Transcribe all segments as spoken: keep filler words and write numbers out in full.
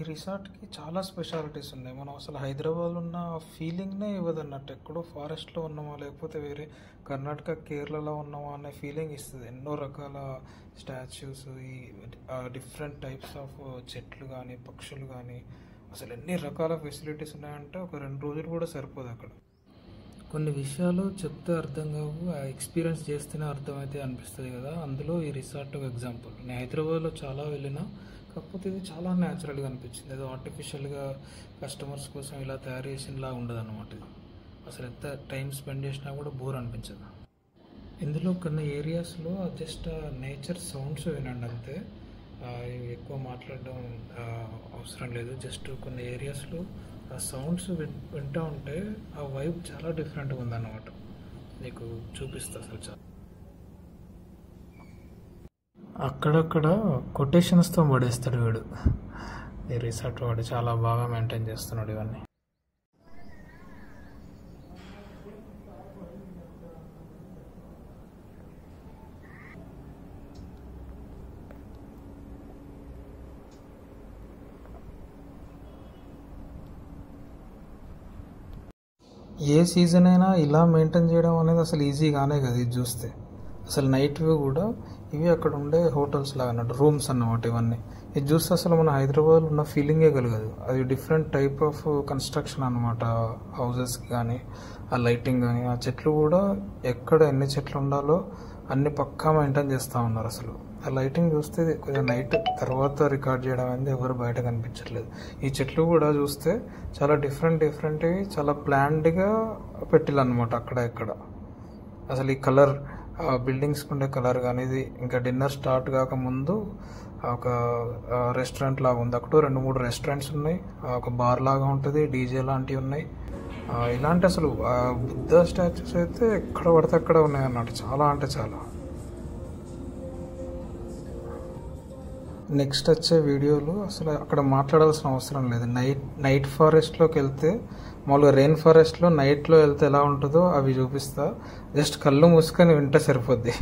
ఈ రిసార్ట్‌కి చాలా స్పెషాలిటీస్ ఉన్నాయి. మనం అసలు హైదరాబాద్‌లో ఉన్న ఫీలింగ్‌నే ఇవ్వదన్నట్టు. ఎక్కడో ఫారెస్ట్‌లో ఉన్నామా, లేకపోతే వేరే కర్ణాటక, కేరళలో ఉన్నామా అనే ఫీలింగ్ ఇస్తది. ఎన్నో రకాల స్టాచ్యూస్, ఈ ఆహ్, డిఫరెంట్ టైప్స్ ఆఫ్ చెట్లు గానీ, పక్షులు గానీ, అసలు ఎన్ని రకాల ఫెసిలిటీస్ ఉన్నాయంటే ఒక రెండు రోజులు కూడా సరిపోదక్కడ. కొన్ని విషయాలు చెప్తే అర్థం కావు, ఆ ఎక్స్పీరియన్స్ చేస్తేనే అర్థమైతే అనిపిస్తుంది కదా. అందులో ఈ రిసార్ట్ ఒక ఎగ్జాంపుల్. నేను హైదరాబాద్లో చాలా వెళ్ళినా, కాకపోతే ఇది చాలా న్యాచురల్గా అనిపించింది. ఏదో ఆర్టిఫిషియల్గా కస్టమర్స్ కోసం ఇలా తయారు చేసినలా ఉండదు అన్నమాట. ఇది అసలు ఎంత టైం స్పెండ్ చేసినా కూడా బోర్ అనిపించదు. ఇందులో కొన్ని ఏరియాస్లో జస్ట్ నేచర్ సౌండ్స్ వినండి అంతే. ఆ, ఇవి ఎక్కువ మాట్లాడడం ఆ, అవసరం లేదు. జస్ట్ కొన్ని ఏరియాస్లో ఆ సౌండ్స్ విన్ వింటూ ఉంటే ఆ వైబ్ చాలా డిఫరెంట్గా ఉందన్నమాట. నీకు చూపిస్తా అసలు చాలా. అక్కడక్కడ కొటేషన్స్తో పడేస్తాడు వీడు. ఈ రిసార్ట్ వాడు చాలా బాగా మెయింటైన్ చేస్తున్నాడు ఇవన్నీ. ఏ సీజన్ అయినా ఇలా మెయింటైన్ చేయడం అనేది అసలు ఈజీగానే కదా. ఇది చూస్తే అసలు నైట్ వ్యూ కూడా ఇవి అక్కడ ఉండే హోటల్స్ లాగా అన్నట్టు, రూమ్స్ అన్నమాట ఇవన్నీ. ఇది చూస్తే అసలు మన హైదరాబాద్లో ఉన్న ఫీలింగే కలగదు. అది డిఫరెంట్ టైప్ ఆఫ్ కన్స్ట్రక్షన్ అనమాట. హౌజెస్కి కానీ, ఆ లైటింగ్ కానీ, ఆ చెట్లు కూడా ఎక్కడ ఎన్ని చెట్లు ఉండాలో అన్ని పక్కా మెయింటైన్ చేస్తూ ఉన్నారు. అసలు ఆ లైటింగ్ చూస్తే కొంచెం నైట్ తర్వాత రికార్డ్ చేయడం అనేది ఎవరు బయట కనిపించట్లేదు. ఈ చెట్లు కూడా చూస్తే చాలా డిఫరెంట్ డిఫరెంట్వి, చాలా ప్లాన్డ్గా పెట్టిల్లన్నమాట అక్కడ ఇక్కడ. అసలు ఈ కలర్, బిల్డింగ్స్కి ఉండే కలర్ కానీ, ఇది ఇంకా డిన్నర్ స్టార్ట్ కాకముందు ఒక రెస్టారెంట్ లాగా ఉంది. అక్కడ రెండు మూడు రెస్టారెంట్స్ ఉన్నాయి, ఒక బార్ లాగా ఉంటుంది, డీజే లాంటివి ఉన్నాయి. ఇలాంటి అసలు బుద్ధ స్టాచ్యూస్ అయితే ఎక్కడ పడితే అక్కడ ఉన్నాయి అన్నట్టు, చాలా అంటే చాలా. నెక్స్ట్ వచ్చే వీడియోలు అసలు అక్కడ మాట్లాడాల్సిన అవసరం లేదు. నైట్ నైట్ ఫారెస్ట్లోకి వెళ్తే, మామూలుగా రెయిన్ ఫారెస్ట్లో నైట్లో వెళ్తే ఎలా ఉంటుందో అవి చూపిస్తా. జస్ట్ కళ్ళు మూసుకొని వింటే సరిపోద్ది.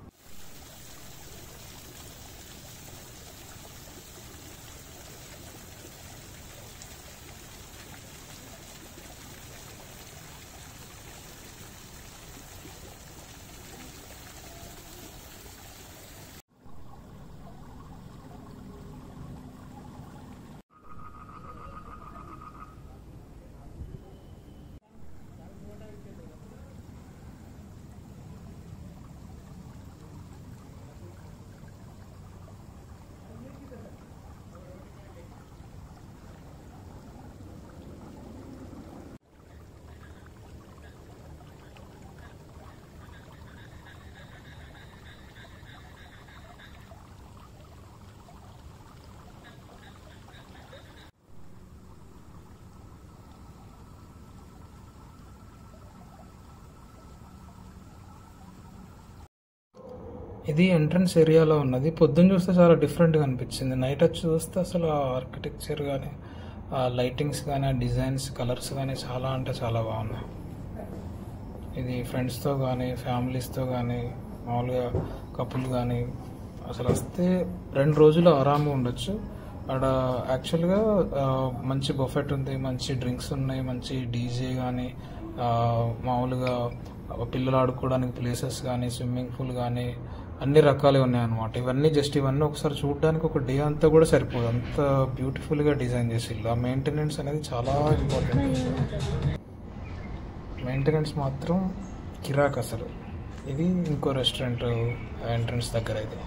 ఇది ఎంట్రన్స్ ఏరియాలో ఉన్నది. పొద్దున్న చూస్తే చాలా డిఫరెంట్గా అనిపించింది. నైట్ వచ్చి చూస్తే అసలు ఆ ఆర్కిటెక్చర్ కానీ, ఆ లైటింగ్స్ కానీ, ఆ డిజైన్స్, కలర్స్ కానీ చాలా అంటే చాలా బాగున్నాయి. ఇది ఫ్రెండ్స్తో కానీ, ఫ్యామిలీస్తో కానీ, మామూలుగా కపుల్ కానీ అసలు వస్తే రెండు రోజులు ఆరాంగా ఉండొచ్చు. అక్కడ యాక్చువల్గా మంచి బఫెట్ ఉంది, మంచి డ్రింక్స్ ఉన్నాయి, మంచి డీజే కానీ, మామూలుగా పిల్లలు ఆడుకోవడానికి ప్లేసెస్ కానీ, స్విమ్మింగ్ పూల్ కానీ అన్ని రకాలు ఉన్నాయన్నమాట. ఇవన్నీ జస్ట్ ఇవన్నీ ఒకసారి చూడడానికి ఒక డే అంతా కూడా సరిపోదు, అంత బ్యూటిఫుల్గా డిజైన్ చేసిళ్ళు. ఆ మెయింటెనెన్స్ అనేది చాలా ఇంపార్టెంట్. మెయింటెనెన్స్ మాత్రం కిరాక్ అసలు. ఇది ఇంకో రెస్టారెంట్ ఎంట్రన్స్ దగ్గర ఇది.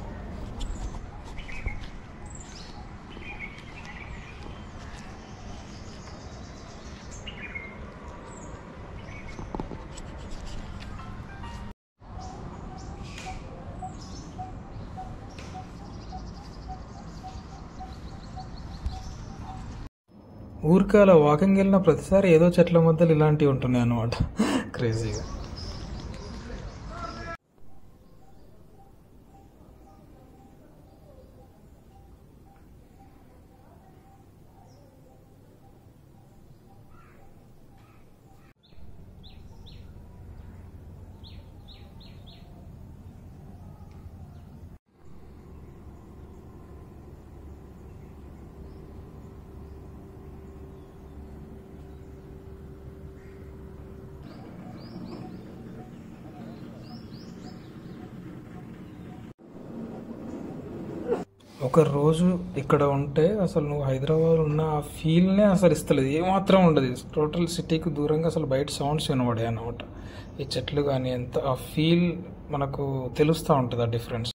ఊరికి అలా వాకింగ్ వెళ్ళిన ప్రతిసారి ఏదో చెట్ల మధ్యలో ఇలాంటివి ఉంటున్నాయి అన్నమాట, క్రేజీగా. ఒక రోజు ఇక్కడ ఉంటే అసలు నువ్వు హైదరాబాద్ ఉన్న ఆ ఫీల్నే అసలు ఇస్తలేదు, ఏమాత్రం ఉండదు. టోటల్ సిటీకి దూరంగా అసలు బయట సౌండ్స్ వినబడే అనమాట. ఈ చెట్లు కానీ ఎంత ఆ ఫీల్ మనకు తెలుస్తూ ఉంటుంది, ఆ డిఫరెన్స్.